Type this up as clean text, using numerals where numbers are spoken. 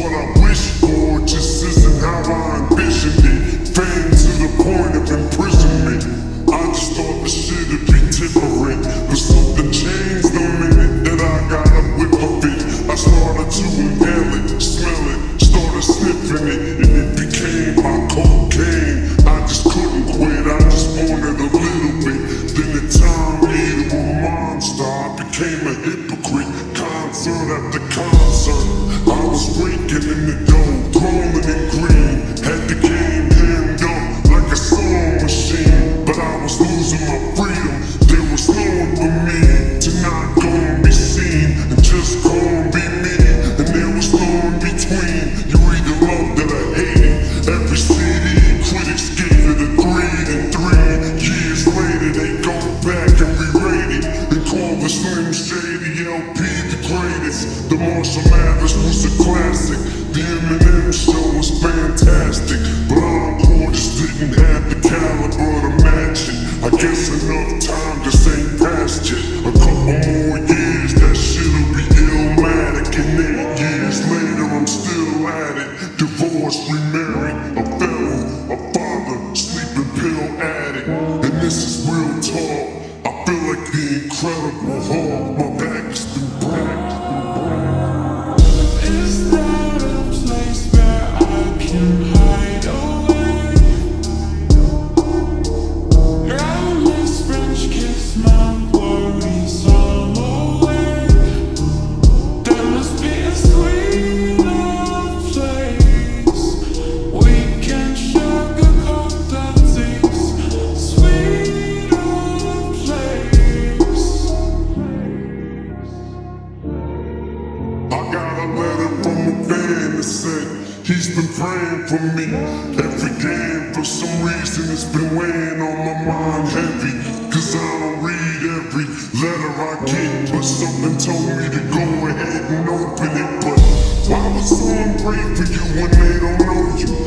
what I wish for, just isn't how I envisioned it. Fame to the point of imprisonment. I just thought the shit'd be different, but something changed the minute that I got a whip of it. I started to inhale it, smell it, started sniffing it, and it became my cocaine. I just couldn't quit, I just wanted a little bit. Then it turned me to a monster, I became a hypocrite. Concert after concert, I was raking in the dough, rolling in green. Had the game hemmed up like a sewing machine, but I was losing my freedom. There was no one for me to not go and be seen, and just go and be me. And there was no in between. You either loved it or hated. Every CD critics gave it a 3, and 3 years later they go back and re-rate it and call the Slim Shady LP the greatest. The Marshall Mathers was a classic. The Eminem show was fantastic, but Encore just didn't have the caliber to match it. I guess enough time just ain't passed yet. A couple more years, that shit'll be illmatic. And 8 years later, I'm still at it. Divorced, remarried, a felon, a father, sleeping pill addict. And this is real talk. I feel like the Incredible Hulk. My back has been cracked. Is that a place where I can hide away? Groundless French kiss, my worries all away. There must be a sweeter place we can sugarcoat the things. Sweeter place. I got a letter from a fan that said he's been praying for me every day, and for some reason it's been weighing on my mind heavy. Cause I don't read every letter I get, but something told me to go ahead and open it. But why would someone pray for you when they don't know you?